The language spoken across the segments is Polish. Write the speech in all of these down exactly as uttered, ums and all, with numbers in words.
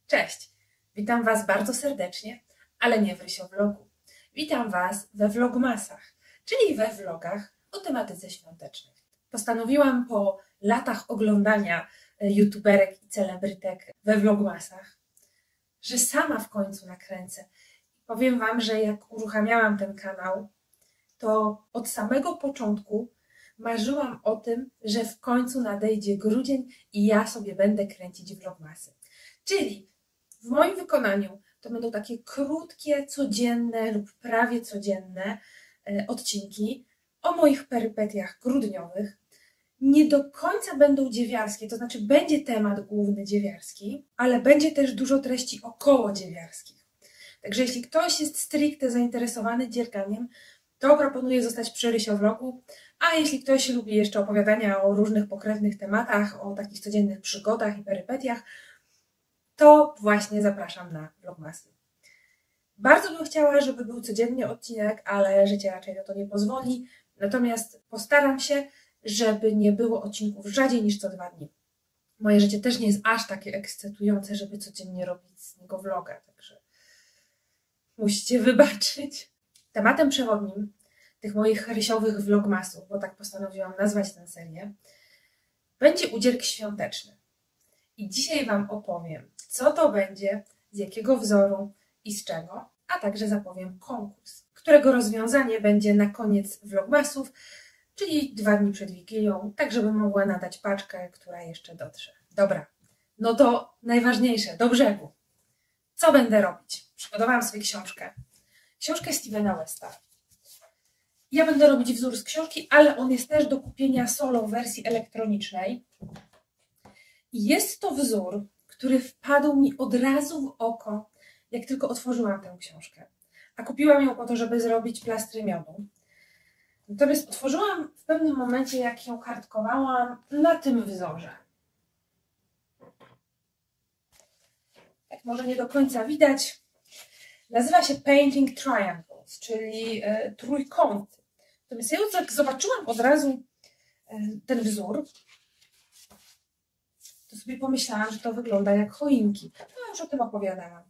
Cześć! Witam Was bardzo serdecznie, ale nie w Rysio-vlogu. Witam Was we vlogmasach, czyli we vlogach o tematyce świątecznej. Postanowiłam po latach oglądania youtuberek i celebrytek we vlogmasach, że sama w końcu nakręcę. Powiem Wam, że jak uruchamiałam ten kanał, to od samego początku marzyłam o tym, że w końcu nadejdzie grudzień i ja sobie będę kręcić vlogmasy. Czyli w moim wykonaniu to będą takie krótkie, codzienne lub prawie codzienne odcinki o moich perypetiach grudniowych. Nie do końca będą dziewiarskie, to znaczy będzie temat główny dziewiarski, ale będzie też dużo treści około dziewiarskich. Także jeśli ktoś jest stricte zainteresowany dzierganiem, to proponuję zostać przy Rysio-vlogu, a jeśli ktoś lubi jeszcze opowiadania o różnych pokrewnych tematach, o takich codziennych przygodach i perypetiach, to właśnie zapraszam na vlogmasy. Bardzo bym chciała, żeby był codziennie odcinek, ale życie raczej na to nie pozwoli. Natomiast postaram się, żeby nie było odcinków rzadziej niż co dwa dni. Moje życie też nie jest aż takie ekscytujące, żeby codziennie robić z niego vloga, także musicie wybaczyć. Tematem przewodnim tych moich rysiowych vlogmasów, bo tak postanowiłam nazwać tę serię, będzie udzierk świąteczny. I dzisiaj Wam opowiem, co to będzie, z jakiego wzoru i z czego, a także zapowiem konkurs, którego rozwiązanie będzie na koniec vlogmasów, czyli dwa dni przed Wigilią, tak żebym mogła nadać paczkę, która jeszcze dotrze. Dobra, no to najważniejsze, do brzegu. Co będę robić? Przygotowałam sobie książkę. Książkę Stevena Westa. Ja będę robić wzór z książki, ale on jest też do kupienia solo w wersji elektronicznej. I jest to wzór, który wpadł mi od razu w oko, jak tylko otworzyłam tę książkę. A kupiłam ją po to, żeby zrobić plastry miodu. Natomiast otworzyłam w pewnym momencie, jak ją kartkowałam, na tym wzorze. Jak może nie do końca widać, nazywa się Painting Triangles, czyli e, trójkąty. Natomiast ja jak zobaczyłam od razu e, ten wzór, to sobie pomyślałam, że to wygląda jak choinki. No już o tym opowiadałam.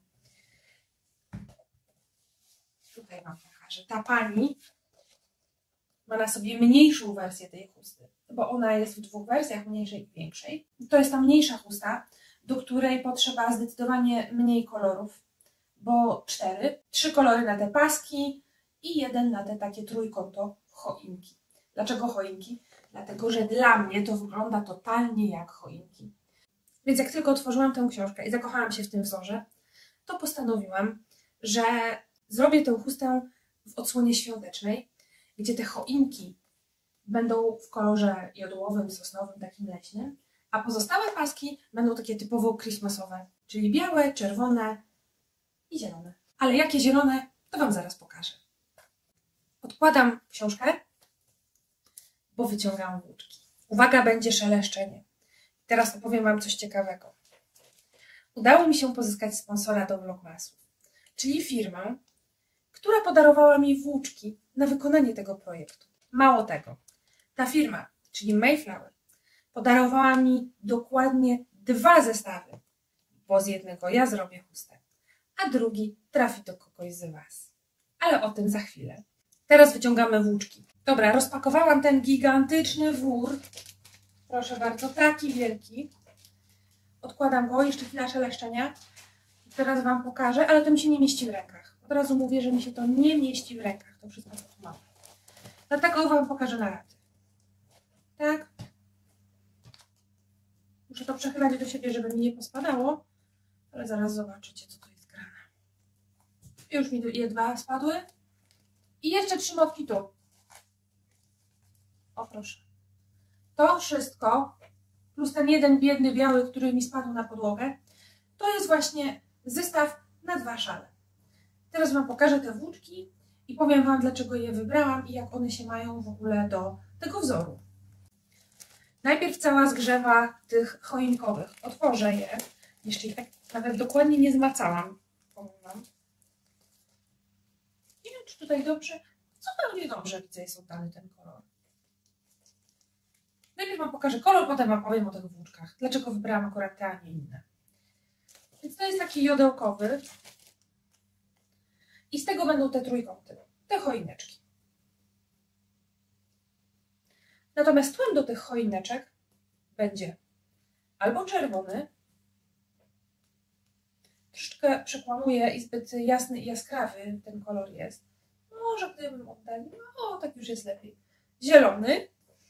Tutaj Wam pokażę. Ta pani ma na sobie mniejszą wersję tej chusty, bo ona jest w dwóch wersjach, mniejszej i większej. To jest ta mniejsza chusta, do której potrzeba zdecydowanie mniej kolorów, bo cztery. Trzy kolory na te paski i jeden na te takie trójkąto choinki. Dlaczego choinki? Dlatego, że dla mnie to wygląda totalnie jak choinki. Więc jak tylko otworzyłam tę książkę i zakochałam się w tym wzorze, to postanowiłam, że zrobię tę chustę w odsłonie świątecznej, gdzie te choinki będą w kolorze jodłowym, sosnowym, takim leśnym, a pozostałe paski będą takie typowo christmasowe, czyli białe, czerwone i zielone. Ale jakie zielone, to Wam zaraz pokażę. Odkładam książkę, bo wyciągam włóczki. Uwaga, będzie szeleszczenie. Teraz opowiem Wam coś ciekawego. Udało mi się pozyskać sponsora do vlogmasów, czyli firmę, która podarowała mi włóczki na wykonanie tego projektu. Mało tego, ta firma, czyli Mayflower, podarowała mi dokładnie dwa zestawy, bo z jednego ja zrobię chustę, a drugi trafi do kogoś z Was. Ale o tym za chwilę. Teraz wyciągamy włóczki. Dobra, rozpakowałam ten gigantyczny wór. Proszę bardzo, taki wielki. Odkładam go, jeszcze chwila szeleszczenia. Teraz Wam pokażę, ale to mi się nie mieści w rękach. Od razu mówię, że mi się to nie mieści w rękach, to wszystko co tu mam. Dlatego Wam pokażę na raty. Tak? Muszę to przechylać do siebie, żeby mi nie pospadało, ale zaraz zobaczycie, co to jest grane. Już mi je dwa spadły. I jeszcze trzy motki tu. O proszę. To wszystko, plus ten jeden biedny biały, który mi spadł na podłogę, to jest właśnie zestaw na dwa szale. Teraz Wam pokażę te włóczki i powiem Wam, dlaczego je wybrałam i jak one się mają w ogóle do tego wzoru. Najpierw cała zgrzewa tych choinkowych. Otworzę je. Jeszcze ich tak nawet dokładnie nie zmacałam. Powiem Wam. Nie wiem, czy tutaj dobrze. Zupełnie dobrze widzę, jest oddany ten kolor. Najpierw Wam pokażę kolor, potem Wam powiem o tych włóczkach. Dlaczego wybrałam akurat te, a nie inne. Więc to jest taki jodełkowy. I z tego będą te trójkąty, te choineczki. Natomiast tłem do tych choineczek będzie albo czerwony, troszeczkę przekłamuje i zbyt jasny i jaskrawy ten kolor jest. Może gdybym oddaliła, o tak już jest lepiej. Zielony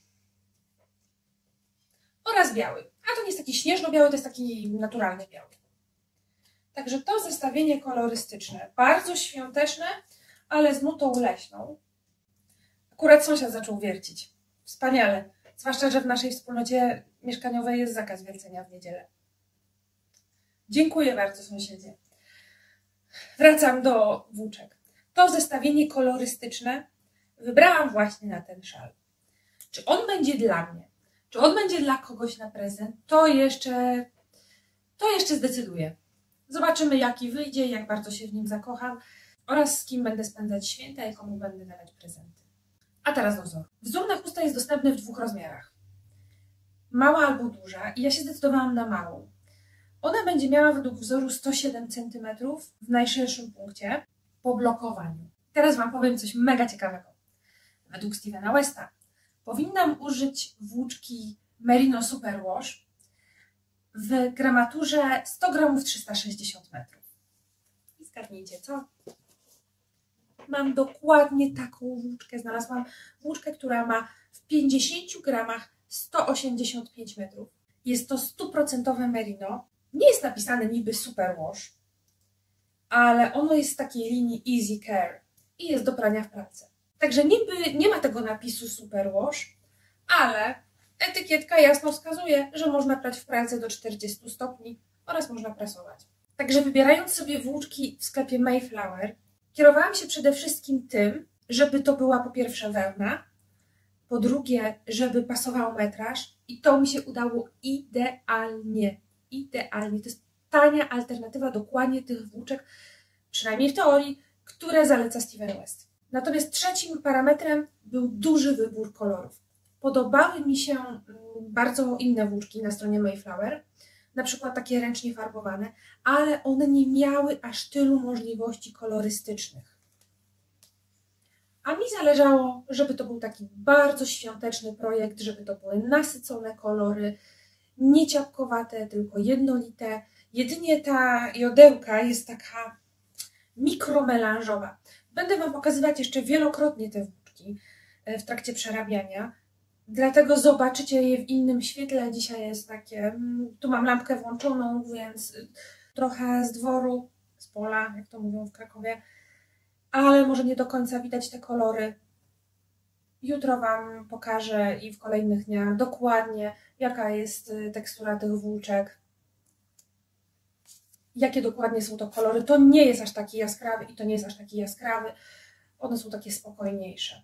oraz biały. A to nie jest taki śnieżno-biały, to jest taki naturalny biały. Także to zestawienie kolorystyczne, bardzo świąteczne, ale z nutą leśną. Akurat sąsiad zaczął wiercić. Wspaniale. Zwłaszcza, że w naszej wspólnocie mieszkaniowej jest zakaz wiercenia w niedzielę. Dziękuję bardzo, sąsiedzie. Wracam do włóczek. To zestawienie kolorystyczne wybrałam właśnie na ten szal. Czy on będzie dla mnie? Czy on będzie dla kogoś na prezent? To jeszcze, to jeszcze zdecyduję. Zobaczymy, jaki wyjdzie, jak bardzo się w nim zakocham oraz z kim będę spędzać święta i komu będę dawać prezenty. A teraz do wzoru. Wzór na chustę jest dostępny w dwóch rozmiarach. Mała albo duża i ja się zdecydowałam na małą. Ona będzie miała według wzoru sto siedem centymetrów w najszerszym punkcie po blokowaniu. Teraz Wam powiem coś mega ciekawego. Według Stevena Westa powinnam użyć włóczki Merino Superwash w gramaturze sto gramów trzysta sześćdziesiąt metrów. I zgadnijcie co? Mam dokładnie taką włóczkę. Znalazłam włóczkę, która ma w pięćdziesięciu gramach sto osiemdziesiąt pięć metrów. Jest to stuprocentowe merino. Nie jest napisane niby Superwash, ale ono jest z takiej linii Easy Care i jest do prania w pralce. Także niby nie ma tego napisu Superwash, ale etykietka jasno wskazuje, że można prać w pralce do czterdziestu stopni oraz można prasować. Także wybierając sobie włóczki w sklepie Mayflower, kierowałam się przede wszystkim tym, żeby to była po pierwsze wełna, po drugie, żeby pasował metraż i to mi się udało idealnie. Idealnie. To jest tania alternatywa dokładnie tych włóczek, przynajmniej w teorii, które zaleca Steven West. Natomiast trzecim parametrem był duży wybór kolorów. Podobały mi się bardzo inne włóczki na stronie Mayflower, na przykład takie ręcznie farbowane, ale one nie miały aż tylu możliwości kolorystycznych. A mi zależało, żeby to był taki bardzo świąteczny projekt, żeby to były nasycone kolory, nie ciapkowate, tylko jednolite. Jedynie ta jodełka jest taka mikromelanżowa. Będę Wam pokazywać jeszcze wielokrotnie te włóczki w trakcie przerabiania, dlatego zobaczycie je w innym świetle. Dzisiaj jest takie, tu mam lampkę włączoną, więc trochę z dworu, z pola, jak to mówią w Krakowie, ale może nie do końca widać te kolory. Jutro Wam pokażę i w kolejnych dniach dokładnie, jaka jest tekstura tych włóczek, jakie dokładnie są to kolory. To nie jest aż taki jaskrawy i to nie jest aż taki jaskrawy. One są takie spokojniejsze.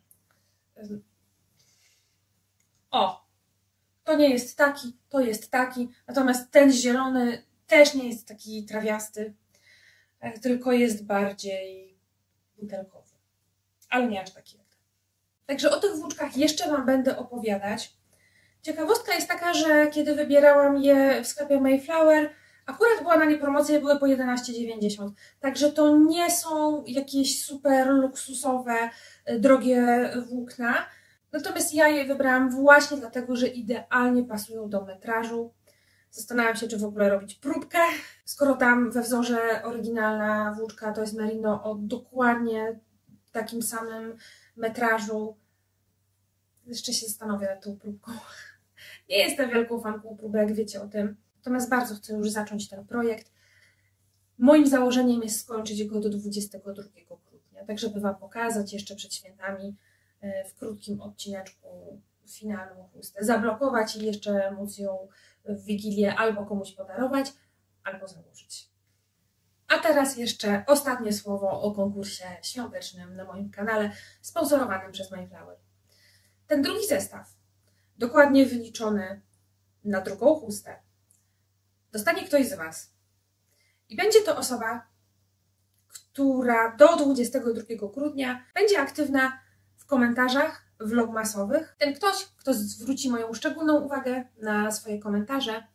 O! To nie jest taki, to jest taki. Natomiast ten zielony też nie jest taki trawiasty, tylko jest bardziej butelkowy. Ale nie aż taki. Także o tych włóczkach jeszcze Wam będę opowiadać. Ciekawostka jest taka, że kiedy wybierałam je w sklepie Mayflower, akurat była na nie promocja, były po jedenaście dziewięćdziesiąt. Także to nie są jakieś super luksusowe, drogie włókna. Natomiast ja je wybrałam właśnie dlatego, że idealnie pasują do metrażu. Zastanawiam się, czy w ogóle robić próbkę. Skoro tam we wzorze oryginalna włóczka to jest merino o dokładnie takim samym metrażu. Jeszcze się zastanowię nad tą próbką. Nie jestem wielką fanką próbek, wiecie o tym. Natomiast bardzo chcę już zacząć ten projekt. Moim założeniem jest skończyć go do dwudziestego drugiego grudnia, tak żeby Wam pokazać jeszcze przed świętami w krótkim odcineczku finalną chustę. Zablokować i jeszcze móc ją w Wigilię albo komuś podarować, albo założyć. A teraz jeszcze ostatnie słowo o konkursie świątecznym na moim kanale, sponsorowanym przez Mayflower. Ten drugi zestaw, dokładnie wyliczony na drugą chustę, dostanie ktoś z Was. I będzie to osoba, która do dwudziestego drugiego grudnia będzie aktywna w komentarzach vlogmasowych. Ten ktoś, kto zwróci moją szczególną uwagę na swoje komentarze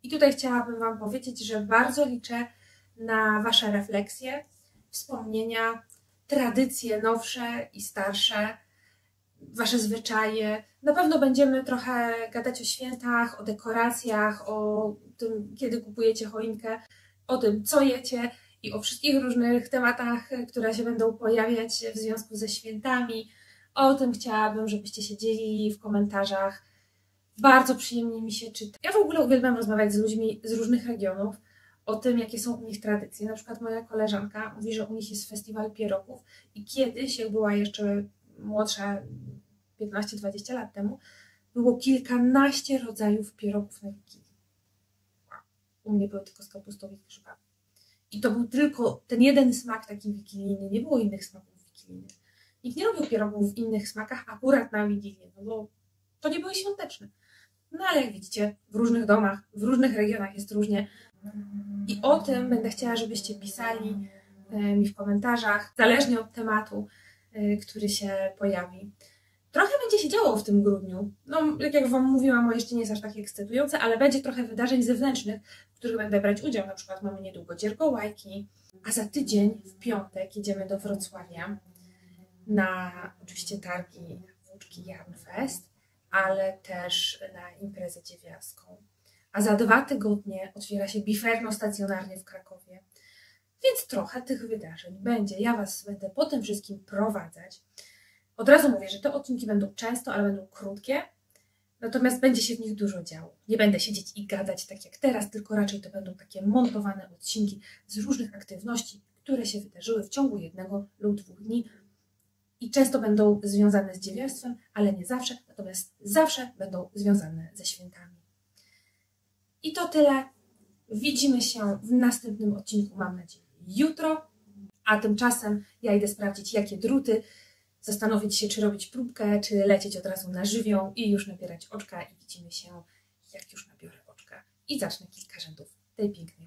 I tutaj chciałabym Wam powiedzieć, że bardzo liczę na Wasze refleksje, wspomnienia, tradycje nowsze i starsze, Wasze zwyczaje. Na pewno będziemy trochę gadać o świętach, o dekoracjach, o tym, kiedy kupujecie choinkę, o tym, co jecie i o wszystkich różnych tematach, które się będą pojawiać w związku ze świętami. O tym chciałabym, żebyście się dzielili w komentarzach. Bardzo przyjemnie mi się czyta. Ja w ogóle uwielbiam rozmawiać z ludźmi z różnych regionów o tym, jakie są u nich tradycje. Na przykład moja koleżanka mówi, że u nich jest festiwal pierogów i kiedyś, jak była jeszcze młodsza, piętnaście dwadzieścia lat temu, było kilkanaście rodzajów pierogów na Wigilię. Wow. U mnie były tylko z kapustą i grzybami. I to był tylko ten jeden smak taki wigilijny, nie było innych smaków wigilijnych. Nikt nie robił pierogów w innych smakach akurat na Wigilię, no bo to nie były świąteczne. No ale jak widzicie, w różnych domach, w różnych regionach jest różnie. I o tym będę chciała, żebyście pisali mi w komentarzach, zależnie od tematu, który się pojawi. Trochę będzie się działo w tym grudniu. No, jak, jak Wam mówiłam, moje jeszcze nie jest aż tak ekscytujące, ale będzie trochę wydarzeń zewnętrznych, w których będę brać udział. Na przykład mamy niedługo Dziergołajki, a za tydzień, w piątek, jedziemy do Wrocławia na oczywiście targi Włóczki Jarnfest, ale też na imprezę dziewiarską. A za dwa tygodnie otwiera się Biferno stacjonarnie w Krakowie. Więc trochę tych wydarzeń będzie. Ja Was będę po tym wszystkim prowadzać. Od razu mówię, że te odcinki będą często, ale będą krótkie, natomiast będzie się w nich dużo działo. Nie będę siedzieć i gadać tak jak teraz, tylko raczej to będą takie montowane odcinki z różnych aktywności, które się wydarzyły w ciągu jednego lub dwóch dni i często będą związane z dziewiarstwem, ale nie zawsze, natomiast zawsze będą związane ze świętami. I to tyle. Widzimy się w następnym odcinku, mam nadzieję, jutro, a tymczasem ja idę sprawdzić, jakie druty, zastanowić się, czy robić próbkę, czy lecieć od razu na żywioł i już nabierać oczka i widzimy się, jak już nabiorę oczka i zacznę kilka rzędów tej pięknej